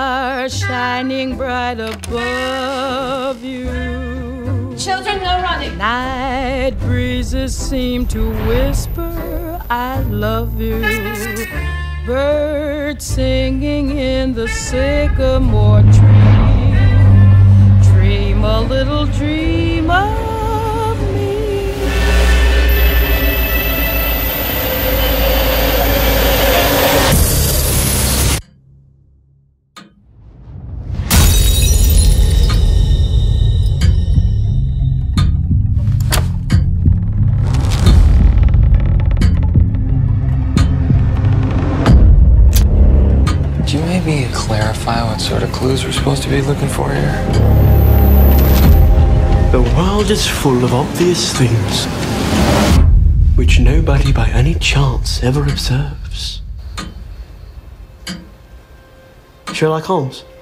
stars shining bright above you. Children, no running. Night breezes seem to whisper, I love you. Birds singing in the sycamore tree. Dream a little dream of me. Could you maybe clarify what sort of clues we're supposed to be looking for here? The world is full of obvious things which nobody by any chance ever observes. Sherlock Holmes.